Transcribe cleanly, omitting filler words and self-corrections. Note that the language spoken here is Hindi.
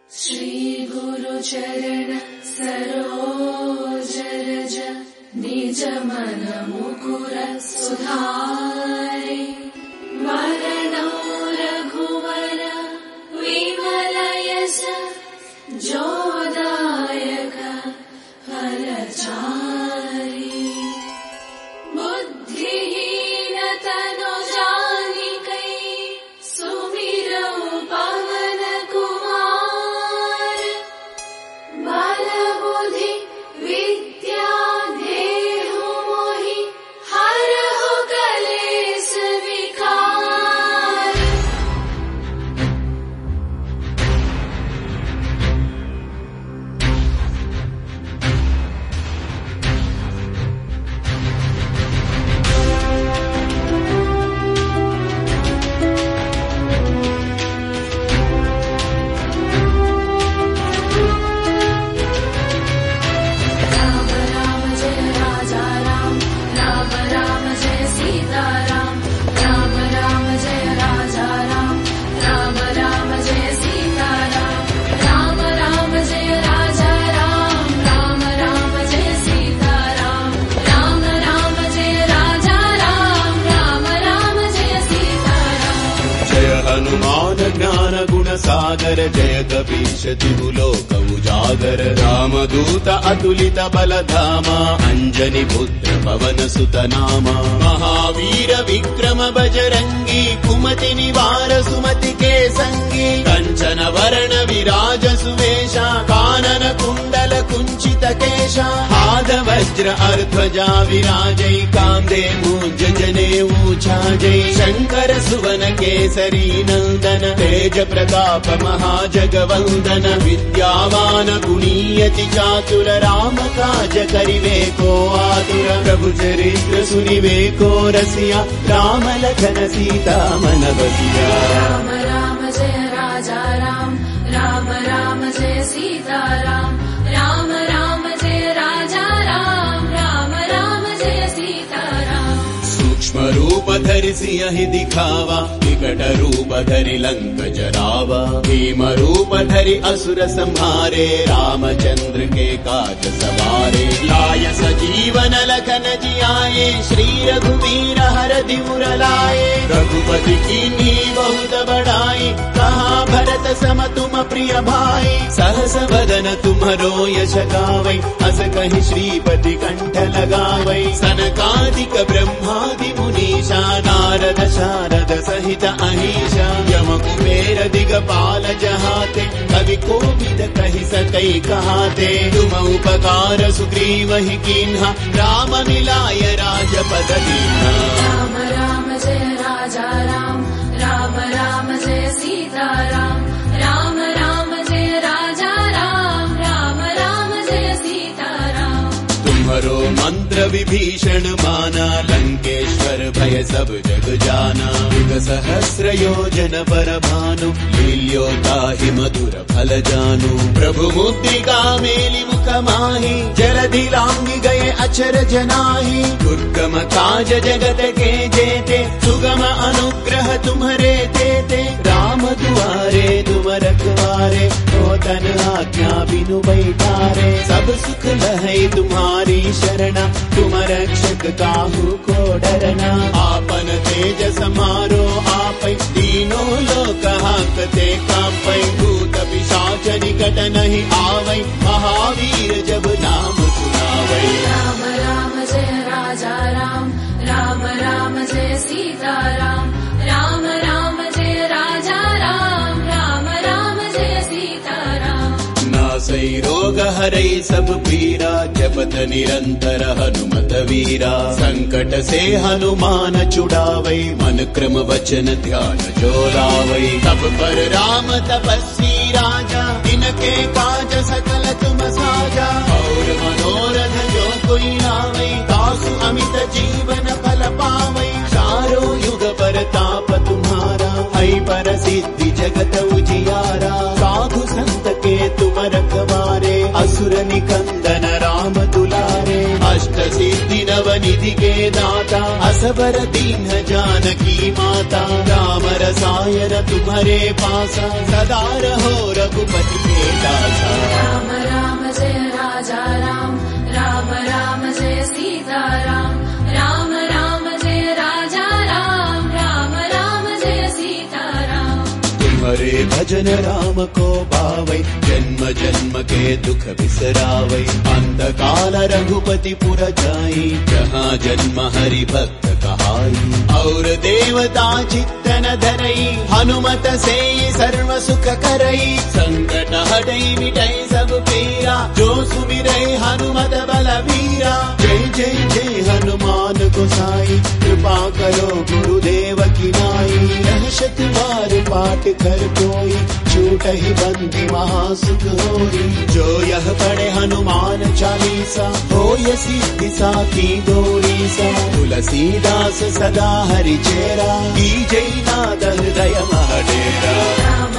श्री गुरु चरण सरोज रज निज मन मुकुर सुधारि वरणो रघुवर विमल यश जोदायक फलचारि बुद्धिहीन तनु जानिकै सुमिरौ पवन कुमार बल बुद्धि विद्या देहु मोहि हरहु कलेश विकार। ज्ञान गुण सागर जय कपीश तिहु लोक उजागर रामदूत अतुलित बल धामा अंजनी पुत्र पवन सुत नामा महावीर विक्रम बजरंगी कुमति निवार सुमति के संगी कंचन वरण विराज सुवेशा कानन कुंडल कुंचित केशा हाथ वज्र अर्ध्वजा विराजै कांदे मूंज जनेऊ छाजै शंकर सुवन केसरी नंदन तेज प्रताप महाजगवंदन विद्यावान गुणीयति चातुर राम काज करिवे को आतुर प्रभु चरित्र सुनिवे को रसिया राम लखन सीता मन बसिया। राम राम जय राजा राम राम राम जय सीता राम राम राम जय राजा राम राम राम जय सीता राम। सूक्ष्म रूप धरि सिंहि दिखावा विकट रूप धरि लंक जरावा भीम रूप धरि असुर संहारे रामचंद्र के काज सवारे लाय सजीवन लखन जियाए श्री रघुवीर हरषि उर लाए रघुपति कीन्ही बहुत बड़ाई कहा भरत सम तुम प्रिय भाई सहस वदन तुम्हरो यश गावै अस कहि श्रीपति कंठ लगावै सनकादिक ब्रह्मादि मुनीषा नारद शारद सहित अहीशा यम कुबेर दिगपाल जहाते कवि कोविद कहि सकै कहाते तुम उपकार सुग्रीवहि कीन्हा राम मिलाय राजपद दीन्हा। राम राम जय राजा राम राम राम जय सीता राम राम राम जय राजा राम राम राम जय सीता राम। तुम्हरो मंत्र विभीषण माना लंकेश्वर भय सब जग जाना युग सहस्र योजन पर भानु लील्यो ताहि मधुर फल जानु प्रभु मुद्रिका मेलि मुख माहि जलधि लांघि गए अचर जनाहि दुर्गम काज जगत के जेते सुगम अनुग्रह तुम्हरे देते राम दुआरे तुम रखवारे तो तन आज्ञा बिनु बैठारे सब सुख लहै तुम्हारी शरणा तुम रक्षक काहू को डरना आपन तेज समारो आपै तीनों लोक हांकते कांपै भूत पिशाच निकट नहीं आवै महावीर जब नाम सुनावै। राम राम जय राजा राम राम राम जय सीता राम राम राम जय राजा राम राम राम जय सीता राम। नासै रोग हरै सब पीरा जपत निरंतर हनुमत वीरा संकट से हनुमान छुड़ावै मन क्रम वचन ध्यान जो लावै तब पर राम तपस्वी राजा इनके काज सकल तुम साजा और मनोरथ जो कोई लावै तासु अमित जीवन फल पावै चारों युग परताप तुम्हारा है परसिद्धि जगत उजियारा साधु संत के तुम रखवारे असुर निकंदन राम दुलारे अष्ट सिद्धि नवनिधि के दाता असबर दीन जानकी माता राम रसायन तुम्हारे पासा सदा रहो रघुपति के दासा। राम राम जय राजा राम, राम राम जय सीता राम, राम राम जय राजा राम, राम राम जय सीता राम। तुम्हारे भजन राम को पावै, जन्म जन्म के दुख बिसरावै। अंतकाल रघुपति पुर जाई, जहाँ जन्म हरि भक्त कहाई। और देवता चित्तन धरई, हनुमत से सर्व सुख करई। संकट हटई मिटई सब पीरा, जो सुमिरै हनुमत बलवीरा। जय जय जय हनुमान गोसाई, कृपा करो गुरुदेव की नाई। रहशत बार पाठ कर कोई, छूटहि बंदी महासुख होई। जो यह पढ़े हनुमान चालीसा, होय सिद्धि साखी गौरीसा। तुलसीदास सदा हरि चेरा, की जय नाद हृदय महडेरा।